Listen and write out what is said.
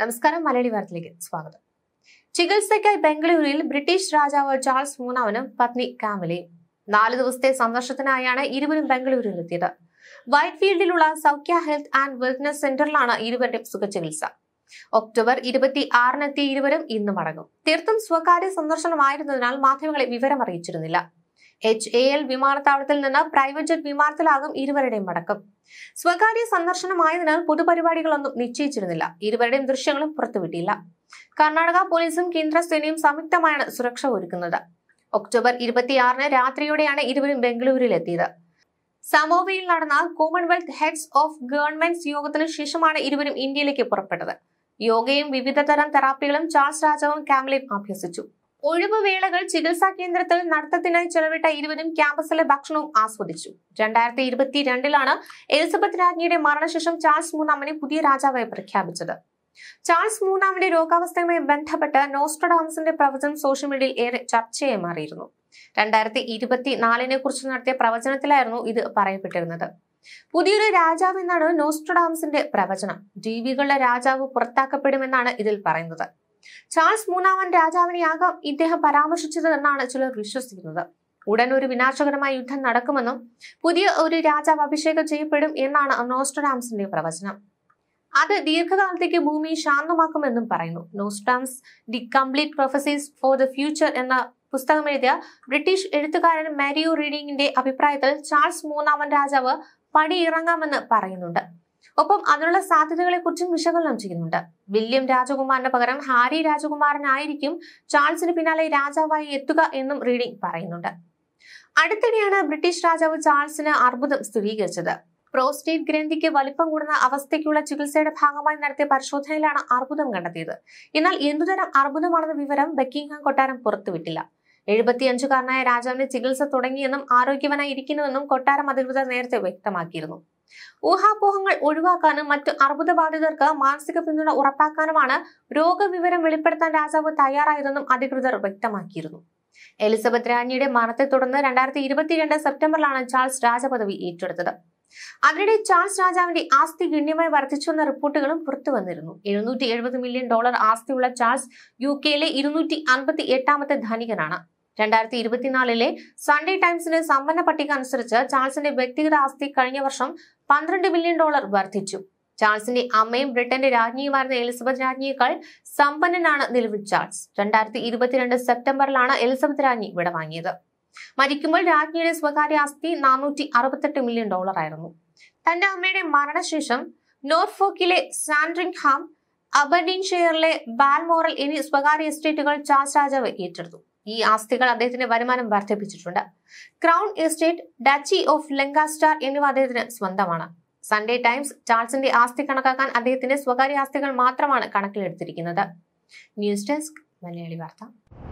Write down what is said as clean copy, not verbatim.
നമസ്കാരം, മലയാളി വാർത്തയിലേക്ക് സ്വാഗതം. ചികിത്സയ്ക്കായി ബംഗളൂരുവിൽ ബ്രിട്ടീഷ് രാജാവ് ചാൾസ് മൂന്നാമനും പത്നി കാമിലയും 4 ദിവസത്തെ സന്ദർശനത്തിനായാണ് ഇരുവരും ബംഗളൂരുവിലെത്തിയത്. വൈറ്റ്ഫീൽഡിലുള്ള സൗഖ്യ ഹെൽത്ത് ആൻഡ് വെൽനസ് സെന്ററിലാണ് ഇരുവരുടെയും സുഖചികിത്സ. ഒക്ടോബർ 26-നെത്തിയ ഇരുവരും ഇന്ന് മടങ്ങും. തീർത്തും സ്വകാര്യ സന്ദർശനമായിരുന്നതിനാൽ മാധ്യമങ്ങളെ വിവരം അറിയിച്ചിരുന്നില്ല. HAL വിമാനത്താവളത്തിൽ നിന്ന് പ്രൈവറ്റ് ജെറ്റ് വിമാനത്തിലാകും ഇരുവരുടെയും മടക്കം. സ്വകാര്യ സന്ദർശനമായതിനാൽ പൊതുപരിപാടികളൊന്നും നിശ്ചയിച്ചിരുന്നില്ല. ഇരുവരുടെയും ദൃശ്യങ്ങളും പുറത്തുവിട്ടില്ല. കർണാടക പോലീസും കേന്ദ്രസേനയും സംയുക്തമായാണ് സുരക്ഷ ഒരുക്കുന്നത്. ഒക്ടോബർ 26-ന് രാത്രിയോടെയാണ് ഇരുവരും ബംഗളൂരുവിലെത്തിയത്. സമോവയിൽ നടന്ന കോമൺവെൽത്ത് ഹെഡ്സ് ഓഫ് ഗവൺമെന്റ്സ് യോഗത്തിന് ശേഷമാണ് ഇരുവരും ഇന്ത്യയിലേക്ക് പുറപ്പെട്ടത്. യോഗയും വിവിധ തരം തെറാപ്പികളും ചാൾസ് രാജാവും കാമിലയും അഭ്യസിച്ചു. ഒഴിവുവേളകൾ ചികിത്സാ കേന്ദ്രത്തിൽ നടത്തത്തിനായി ചെലവിട്ട ഇരുവരും ക്യാമ്പസിലെ ഭക്ഷണവും ആസ്വദിച്ചു. 2022-ലാണ് എലിസബത്ത് രാജ്ഞിയുടെ മരണശേഷം ചാൾസ് മൂന്നാമനെ പുതിയ രാജാവായി പ്രഖ്യാപിച്ചത്. ചാൾസ് മൂന്നാമന്റെ രോഗാവസ്ഥയുമായി ബന്ധപ്പെട്ട് നോസ്ട്രഡാമസിന്റെ പ്രവചനം സോഷ്യൽ മീഡിയയിൽ ഏറെ ചർച്ചയായി മാറിയിരുന്നു. 2024-നെ കുറിച്ച് നടത്തിയ പ്രവചനത്തിലായിരുന്നു ഇത് പറയപ്പെട്ടിരുന്നത്. പുതിയൊരു രാജാവ് എന്നാണ് നോസ്ട്രഡാമസിന്റെ പ്രവചനം. ജീവികളുടെ രാജാവ് പുറത്താക്കപ്പെടുമെന്നാണ് ഇതിൽ പറയുന്നത്. ചാൾസ് മൂന്നാമൻ രാജാവിനെയാകാം ഇദ്ദേഹം പരാമർശിച്ചത് എന്നാണ് ചിലർ വിശ്വസിക്കുന്നത്. ഉടൻ ഒരു വിനാശകരമായ യുദ്ധം നടക്കുമെന്നും പുതിയ ഒരു രാജാവ് അഭിഷേകം ചെയ്യപ്പെടും എന്നാണ് നോസ്ട്രഡാമസിന്റെ പ്രവചനം. അത് ദീർഘകാലത്തേക്ക് ഭൂമി ശാന്തമാക്കുമെന്നും പറയുന്നു. Nostradamus the complete prophecies for the future എന്ന പുസ്തകം എഴുതിയ ബ്രിട്ടീഷ് എഴുത്തുകാരൻ മാരിയോ റീഡിംഗിന്റെ അഭിപ്രായത്തിൽ ചാൾസ് മൂന്നാമൻ രാജാവ് പടിയിറങ്ങാമെന്ന് പറയുന്നുണ്ട്. ഒപ്പം അതിനുള്ള സാധ്യതകളെ കുറിച്ചും വിശകലനം ചെയ്യുന്നുണ്ട്. വില്യം രാജകുമാരന് പകരം ഹാരി രാജകുമാരനായിരിക്കും ചാൾസിന് പിന്നാലെ രാജാവായി എത്തുക എന്നും റീഡിംഗ് പറയുന്നുണ്ട്. അടുത്തിടെയാണ് ബ്രിട്ടീഷ് രാജാവ് ചാൾസിന് അർബുദം സ്ഥിരീകരിച്ചത്. പ്രോസ്റ്റേറ്റ് ഗ്രന്ഥിക്ക് വലിപ്പം കൂടുന്ന അവസ്ഥയ്ക്കുള്ള ചികിത്സയുടെ ഭാഗമായി നടത്തിയ പരിശോധനയിലാണ് അർബുദം കണ്ടെത്തിയത്. എന്നാൽ എന്തുതരം അർബുദമാണെന്ന വിവരം ബക്കിംഗ്ഹാം കൊട്ടാരം പുറത്തുവിട്ടില്ല. 75-കാരനായ രാജാവിന്റെ ചികിത്സ തുടങ്ങിയെന്നും ആരോഗ്യവാനായി ഇരിക്കുന്നുവെന്നും കൊട്ടാരം അധികൃതർ നേരത്തെ വ്യക്തമാക്കിയിരുന്നു. ഊഹാപോഹങ്ങൾ ഒഴിവാക്കാനും മറ്റു അർബുദബാധിതർക്ക് മാനസിക പിന്തുണ ഉറപ്പാക്കാനുമാണ് രോഗവിവരം വെളിപ്പെടുത്താൻ രാജാവ് തയ്യാറായതെന്നും അധികൃതർ വ്യക്തമാക്കിയിരുന്നു. എലിസബത്ത് രാജ്ഞിയുടെ മരണത്തെ തുടർന്ന് 2022 സെപ്റ്റംബറിലാണ് ചാൾസ് രാജപദവി ഏറ്റെടുത്തത്. അതിനിടെ ചാൾസ് രാജാവിന്റെ ആസ്തി ഗണ്യമായി വർദ്ധിച്ചുവെന്ന റിപ്പോർട്ടുകളും പുറത്തുവന്നിരുന്നു. $770 മില്യൺ ആസ്തിയുള്ള ചാൾസ് UK-ലെ 258-ാമത്തെ ധനികനാണ്. 2024-ലെ സൺഡേ ടൈംസിന്റെ സമ്പന്ന പട്ടിക അനുസരിച്ച് ചാൾസിന്റെ വ്യക്തിഗത ആസ്തി കഴിഞ്ഞ വർഷം $12 ബില്യൺ വർദ്ധിച്ചു. ചാൾസിന്റെ അമ്മയും ബ്രിട്ടന്റെ രാജ്ഞിയുമായിരുന്ന എലിസബത്ത് രാജ്ഞിയേക്കാൾ സമ്പന്നനാണ് നിലവിൽ ചാൾസ്. 2022 സെപ്റ്റംബറിലാണ് എലിസബത്ത് രാജ്ഞി വിടവാങ്ങിയത്. മരിക്കുമ്പോൾ രാജ്ഞിയുടെ സ്വകാര്യ ആസ്തി $468 മില്യൺ ആയിരുന്നു. തന്റെ അമ്മയുടെ മരണശേഷം നോർഫോക്കിലെ സാൻഡ്രിംഗ്ഹാം, അബർഡീൻഷെയറിലെ ബാൽമോറൽ എന്നീ സ്വകാര്യ എസ്റ്റേറ്റുകൾ ചാൾസ് രാജാവ് ഏറ്റെടുത്തു. ഈ ആസ്തികൾ അദ്ദേഹത്തിന്റെ വരുമാനം വർദ്ധിപ്പിച്ചിട്ടുണ്ട്. Crown estate, duchy of Lancaster എന്നിവ അദ്ദേഹത്തിന് സ്വന്തമാണ്. സൺഡേ ടൈംസ് ചാൾസിന്റെ ആസ്തി കണക്കാക്കാൻ അദ്ദേഹത്തിന്റെ സ്വകാര്യ ആസ്തികൾ മാത്രമാണ് കണക്കിലെടുത്തിരിക്കുന്നത്. ന്യൂസ് ഡെസ്ക്, മലയാളി വാർത്ത.